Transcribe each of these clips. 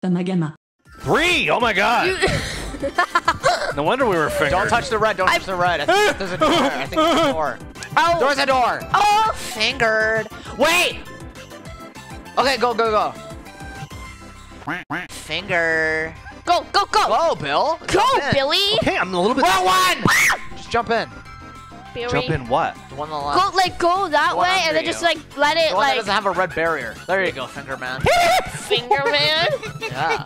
Famma. 3! Oh my god! No wonder we were fingered. Don't touch the red. Don't touch the red. I think there's a door. I think there's a door. Oh! There's a door. Oh! Fingered. Wait! Okay, go, go, go. Finger. Go, go, go. Go, Bill. Go, Billy. Okay, I'm a little bit... Wrong one! Just jump in. Billy. Jump in what? The one on the left. Go, like, go that The one way, and under then just, you. like, let it, The one that like... doesn't have a red barrier. There you go, Finger Man. Finger man. Yeah.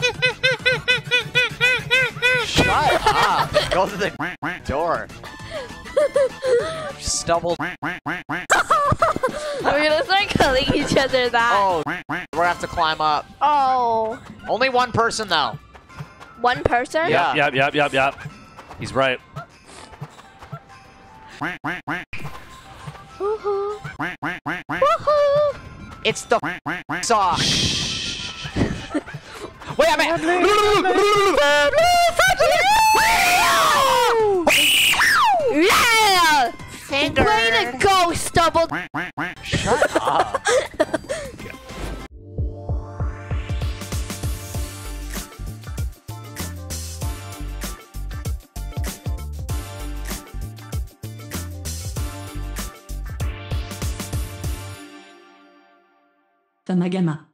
Shut up. Go to the door. Stumbled. We're gonna start calling each other that. Oh, we're gonna have to climb up. Oh. Only one person, though. One person? Yeah. Yep. He's right. Woohoo. Woohoo. It's the saw. Wait a minute. Yeah! Finger. Way to go, Stubble. Shut up. Famma.